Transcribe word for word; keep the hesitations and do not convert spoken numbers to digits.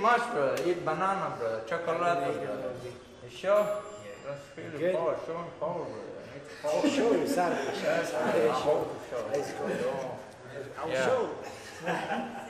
much, brother. Eat banana, brother. Chocolate, brother. You sure? Yeah. That's really Good. power. Show him power, brother. I'll show you, Saturday. Yes, Saturday I show. hope so. Let's go. I'll Yeah. show you.